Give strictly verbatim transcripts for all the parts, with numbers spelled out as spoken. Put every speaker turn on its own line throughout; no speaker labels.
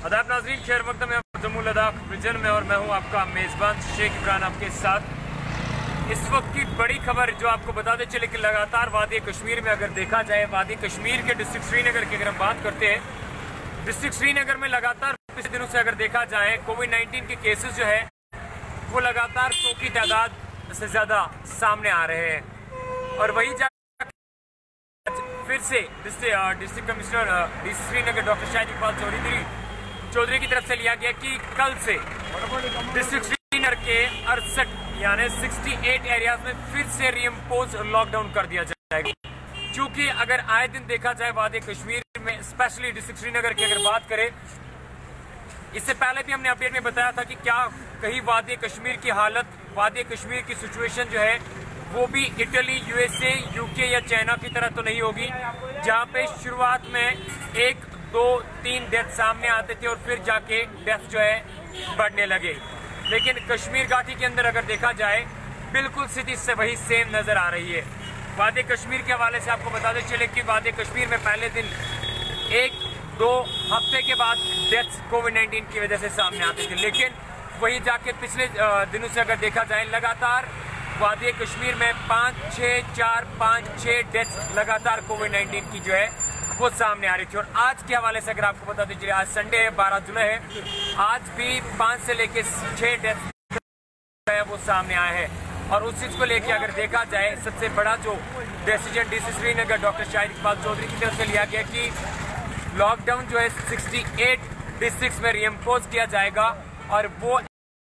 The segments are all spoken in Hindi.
आदाब नाज़रीन, खैर वक्त में जम्मू लद्दाख विजन में और मैं हूं आपका मेज़बान शेख इमरान आपके साथ। इस वक्त की बड़ी खबर जो आपको बताते चले कि लगातार वादी कश्मीर में अगर देखा जाए, वादी कश्मीर के डिस्ट्रिक्ट श्रीनगर की अगर हम बात करते हैं, डिस्ट्रिक्ट श्रीनगर में लगातार पिछले दिनों से अगर देखा जाए कोविड नाइन्टीन के केसेस जो है वो लगातार सौ की तादाद से ज़्यादा सामने आ रहे हैं। और वही जा फिर से district commissioner DC Srinagar doctor Shahid Iqbal Chaudhary Chaudhary की तरफ से लिया गया कि कल से डिस्ट्रिक्ट श्रीनगर के अड़सठ यानी अड़सठ एरियाज में फिर से रीइम्पोज लॉकडाउन कर दिया जाएगा। क्योंकि अगर आए दिन देखा जाए वादी कश्मीर में, स्पेशली डिस्ट्रिक्ट श्रीनगर की अगर बात करें, इससे पहले भी हमने अपडेट में बताया था कि क्या कहीं वादी कश्मीर की हालत, वादी कश्मीर की सिचुएशन जो है वो भी इटली, यूएसए, यूके या चाइना की तरह तो नहीं होगी, जहां पे शुरुआत में एक दो तीन डेथ सामने आते थे और फिर जाके डेथ जो है बढ़ने लगे। लेकिन कश्मीर घाटी के अंदर अगर देखा जाए बिल्कुल स्थिति से वही सेम नजर आ रही है। वादी कश्मीर के हवाले से आपको बताते चले कि वादी कश्मीर में पहले दिन एक दो हफ्ते के बाद डेथ कोविड नाइन्टीन की वजह से सामने आते थे, लेकिन वही जाके पिछले दिनों से अगर देखा जाए लगातार वादी कश्मीर में पाँच छः चार पाँच छः डेथ लगातार कोविड नाइन्टीन की जो है वो सामने आ रही थी। और आज के हवाले से अगर आपको बताते चलिए, आज संडे है, बारह जुलाई है, आज भी पाँच से लेके छः डेथ है वो सामने आए हैं। और उस चीज़ को लेके अगर देखा जाए, सबसे बड़ा जो decision DC Srinagar doctor Shahid Iqbal Chaudhary की तरफ से लिया गया कि लॉकडाउन जो है अड़सठ डिस्ट्रिक्ट में रीइम्पोज किया जाएगा। और वो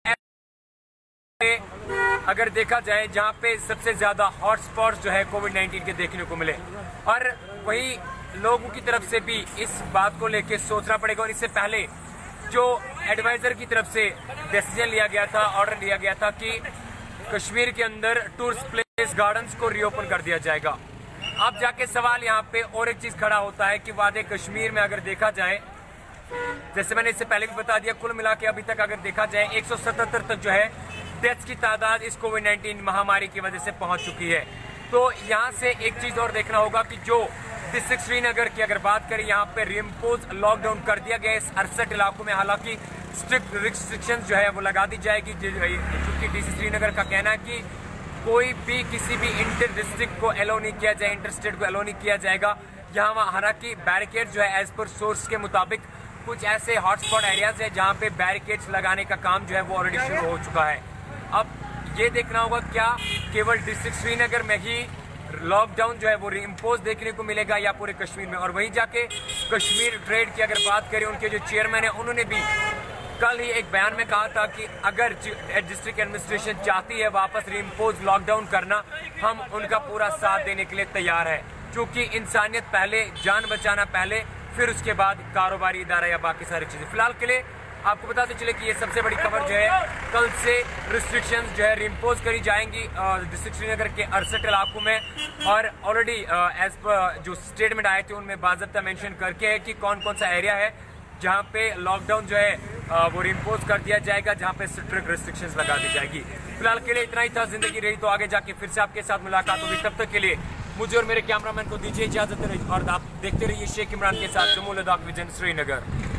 अगर देखा जाए जहां पे सबसे ज्यादा हॉटस्पॉट जो है कोविड नाइन्टीन के देखने को मिले, और वही लोगों की तरफ से भी इस बात को लेके सोचना पड़ेगा। और इससे पहले जो एडवाइजर की तरफ से डिसीजन लिया गया था, ऑर्डर लिया गया था कि कश्मीर के अंदर टूरिस्ट प्लेस, गार्डन्स को रीओपन कर दिया जाएगा। अब जाके सवाल यहाँ पे और एक चीज खड़ा होता है कि वादी कश्मीर में अगर देखा जाए, जैसे मैंने इससे पहले भी बता दिया, कुल मिला के अभी तक अगर देखा जाए एक सौ सतहत्तर तक जो है डेथ की तादाद इस कोविड नाइन्टीन महामारी की वजह से पहुंच चुकी है। तो यहाँ से एक चीज और देखना होगा कि जो डिस्ट्रिक्ट श्रीनगर की अगर बात करें, यहाँ पे रीइम्पोज लॉकडाउन कर दिया गया इस अड़सठ इलाकों में। हालांकि स्ट्रिक्ट रिस्ट्रिक्शंस जो है वो लगा दी जाएगी, क्योंकि डीसी श्रीनगर का कहना है कि कोई भी किसी भी इंटर डिस्ट्रिक्ट को एलो नहीं किया जाए, इंटर स्टेट को एलो नहीं किया जाएगा। यहाँ हालांकि बैरिकेड जो है एज पर सोर्स के मुताबिक कुछ ऐसे हॉटस्पॉट एरियाज है जहाँ पे बैरिकेड्स लगाने का काम जो है वो ऑलरेडी शुरू हो चुका है। अब ये देखना होगा क्या केवल डिस्ट्रिक्ट श्रीनगर में ही लॉकडाउन जो है वो रीइम्पोज देखने को मिलेगा या पूरे कश्मीर में। और वहीं जाके कश्मीर ट्रेड की अगर बात करें, उनके जो चेयरमैन है उन्होंने भी कल ही एक बयान में कहा था कि अगर डिस्ट्रिक्ट एडमिनिस्ट्रेशन चाहती है वापस रीइम्पोज लॉकडाउन करना, हम उनका पूरा साथ देने के लिए तैयार है। क्योंकि इंसानियत पहले, जान बचाना पहले, फिर उसके बाद कारोबारी इदारा या बाकी सारी चीजें। फिलहाल के लिए आपको बताते चले कि ये सबसे बड़ी खबर जो है, कल से रिस्ट्रिक्शंस जो है रीइम्पोज करी जाएंगी डिस्ट्रिक्ट श्रीनगर के अड़सठ इलाकों में। और ऑलरेडी एज पर जो स्टेटमेंट आए थे उनमें बाज़ाब्ता मेंशन करके है कि कौन कौन सा एरिया है जहां पे लॉकडाउन जो है आ, वो रीइम्पोज कर दिया जाएगा, जहां पे स्ट्रिक्ट रिस्ट्रिक्शंस लगा दी जाएगी। फिलहाल के लिए इतना ही था। जिंदगी रही तो आगे जाके फिर से आपके साथ मुलाकात होगी। तब तक के लिए मुझे और मेरे कैमरामैन को दीजिए इजाजत, और आप देखते रहिए शेख इमरान के साथ जम्मू लद्दाख विजन श्रीनगर।